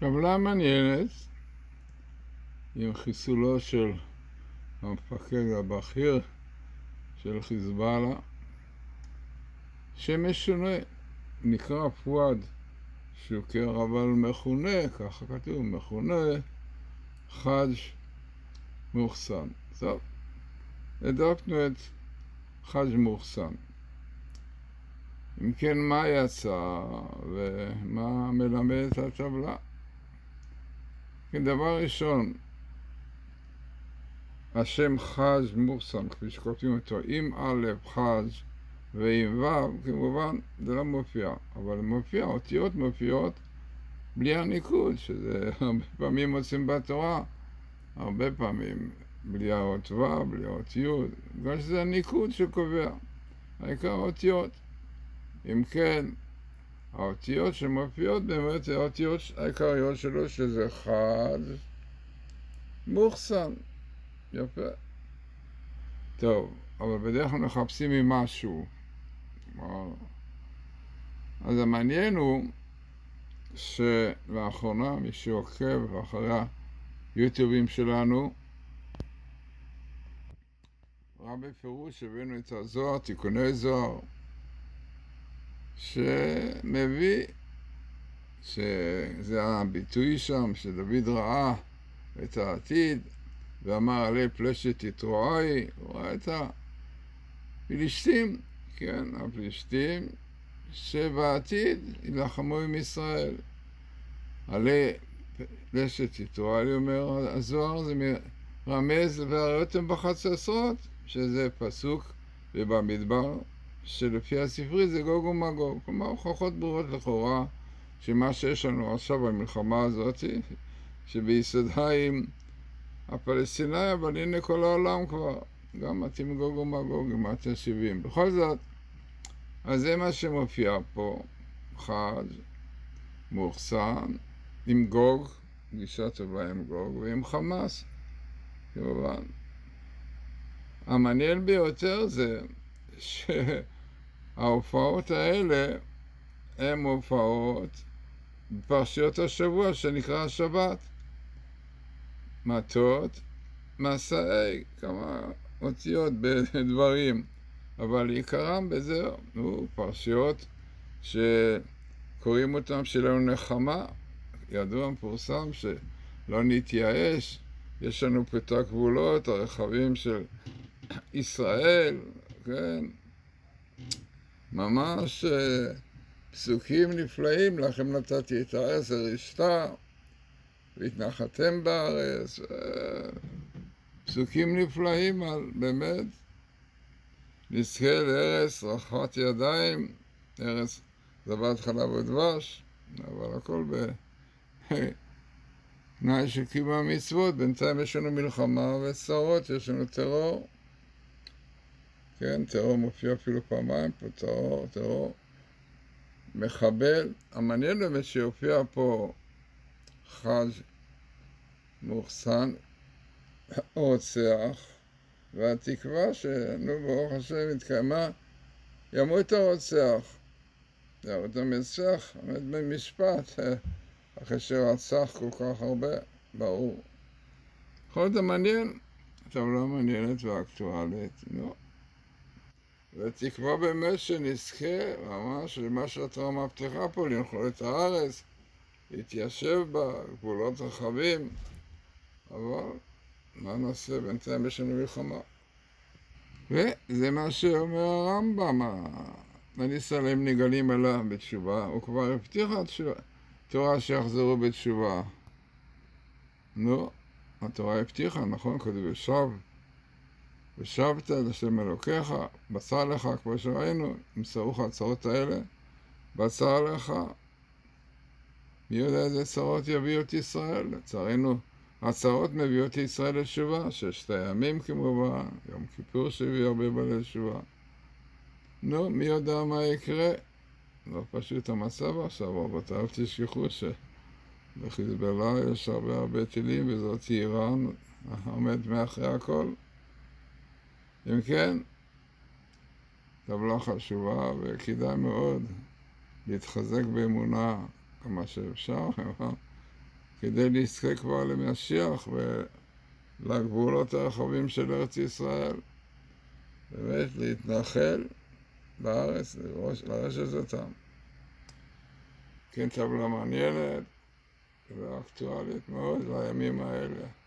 טבלה מעניינת עם חיסולו של המפקד הבכיר של חיזבאללה, שמשונה, נקרא פואד שוקר, אבל מכונה, ככה כתוב, מכונה חאג' מוחסן. טוב, הדקנו את חאג' מוחסן. אם כן, מה יצא ומה מלמדת הטבלה? כן, דבר ראשון, השם חאג' מוחסן, כפי שכותבים אותו, עם א' חאג' ועם ו', כמובן זה לא מופיע, אבל מופיע, אותיות מופיעות בלי הניקוד, שזה הרבה פעמים מוצאים בתורה, הרבה פעמים בלי האות ו', בלי האות י', בגלל שזה הניקוד שקובע, העיקר האותיות. אם כן, האותיות שמופיעות באמת זה האותיות העיקריות שלו, שזה חאג' מוחסן. יפה. טוב, אבל בדרך כלל מחפשים ממשהו. אז המעניין הוא שלאחרונה מי שעוקב אחרי היוטיובים שלנו ראה בפירוש הבאנו את הזוהר, תיקוני זוהר, שמביא שזה הביטוי שם שדוד ראה את העתיד ואמר עלי פלשת יתרועי, הוא ראה את הפלישתים, כן, הפלישתים שבעתיד ילחמו עם ישראל. עלי פלשת יתרועי, אומר הזוהר, זה רמז והראיתם בחצוצרות, שזה פסוק ובמדבר שלפי הספרי זה גוג ומגוג, כלומר הוכחות ברורות לכאורה שמה שיש לנו עכשיו במלחמה הזאת שביסודה עם הפלסטיני, אבל הנה כל העולם כבר גם מתאים גוג ומגוג עם 70. בכל זאת, אז זה מה שמופיע פה, חאג' מוחסן עם גוג, גישה טובה עם גוג, ועם חמאס כמובן. המעניין ביותר זה שההופעות האלה הן הופעות בפרשיות השבוע שנקרא השבת, מטות, מסעי, כמה אותיות בדברים, אבל עיקרם בזה הוא פרשיות שקוראים אותם שלנו נחמה. ידוע מפורסם שלא נתייאש, יש לנו פה את הגבולות הרחבים של ישראל, כן, ממש פסוקים נפלאים, לכם נתתי את הארץ הרשתה והתנחתם בארץ, פסוקים נפלאים על באמת נזכה לארץ רחבת ידיים, ארץ זבת חלב ודבש, אבל הכל בתנאי של קיום המצוות. בינתיים יש לנו מלחמה וצרות, יש לנו טרור, כן, טרור מופיע אפילו פעמיים פה, טרור מחבל. המעניין באמת שיופיע פה חאג' מוחסן רוצח, והתקווה שנו ברוך השם התקיימה, ימות הרוצח, ימות המרצח, עומד במשפט אחרי שרצח כל כך הרבה, ברור. יכול להיות מעניין, אבל לא מעניינת ואקטואלית, נו. ותקווה באמת שנזכה ממש למה שהתורה מבטיחה פה, לנחול את הארץ, להתיישב בה, גבולות רחבים, אבל מה נעשה? בינתיים יש לנו מלחמה. וזה מה שאומר הרמב"ם, הניסלים נגלים אליו בתשובה, הוא כבר הבטיח תורה שיחזרו בתשובה. נו, התורה הבטיחה, נכון? כתוב ושבת אל השם אלוקיך, בצר לך, כמו שראינו, ימסרו לך הצרות האלה, בצר לך, מי יודע איזה צרות יביאו את ישראל? לצערנו, הצרות מביאות את ישראל לתשובה, 6 הימים כמובן, יום כיפור שהביא הרבה בליל תשובה. נו, מי יודע מה יקרה? לא פשוט המצב עכשיו, רבותיו תשכחו שבחיזבאללה יש הרבה טילים, וזאת איראן עומד מאחרי הכל. אם כן, טבלה חשובה וכדאי מאוד להתחזק באמונה כמה שאפשר, כדי להזכה כבר למשיח ולגבולות הרחבים של ארץ ישראל. באמת להתנחל בארץ, לרשת אותם. כן, טבלה מעניינת ואקטואלית מאוד לימים האלה.